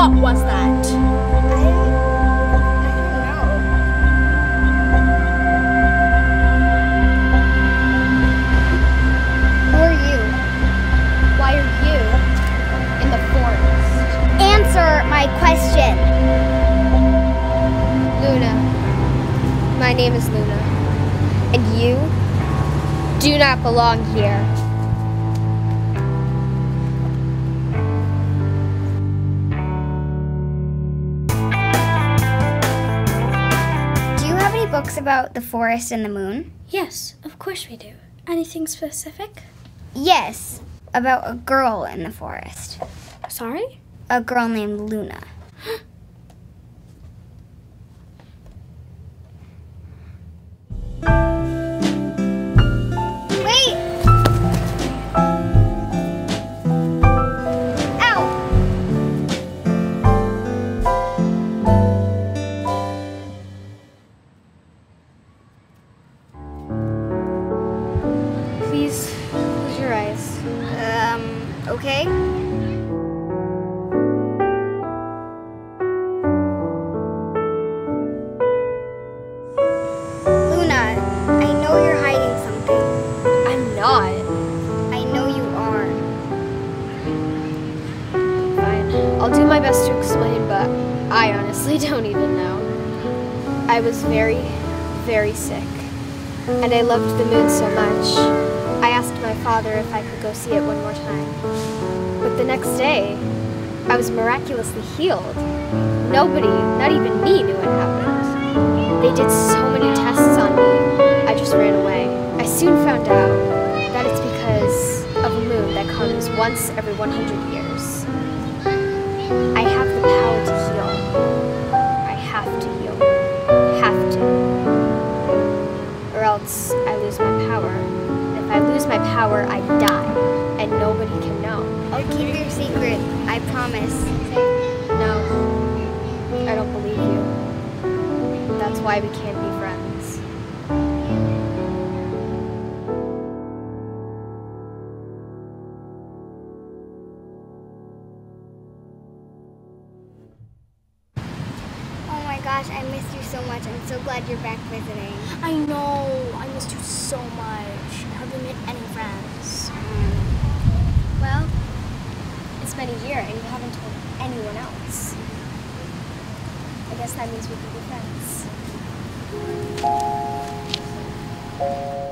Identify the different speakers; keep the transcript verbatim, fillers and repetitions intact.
Speaker 1: What was that?
Speaker 2: I, I don't know. Who are you?
Speaker 3: Why are you in the forest?
Speaker 2: Answer my question.
Speaker 3: Luna. My name is Luna. And you do not belong here.
Speaker 2: Do you have any books about the forest and the moon?
Speaker 1: Yes, of course we do. Anything specific?
Speaker 2: Yes, about a girl in the forest.
Speaker 1: Sorry?
Speaker 2: A girl named Luna. Wait! Ow!
Speaker 3: Please close your eyes.
Speaker 2: Um, okay. Luna, I know you're hiding something.
Speaker 3: I'm not.
Speaker 2: I know you are.
Speaker 3: Fine. I'll do my best to explain, but I honestly don't even know. I was very, very sick. And I loved the moon so much. I asked my father if I could go see it one more time. But the next day, I was miraculously healed. Nobody, not even me, knew what happened. They did so many tests on me, I just ran away. I soon found out that it's because of a moon that comes once every one hundred years. I have the power to heal. I have to heal. Have to. Or else I lose my power. And if I lose my power, I die. And nobody can know.
Speaker 2: I'll keep your secret, I promise.
Speaker 3: No, I don't believe you. That's why we can't be friends.
Speaker 2: Oh my gosh, I missed you so much. I'm so glad you're back visiting.
Speaker 1: I know. I missed you so much. I hardly made any friends.
Speaker 3: Well, it's been a year and you haven't told anyone else. I guess that means we can be friends.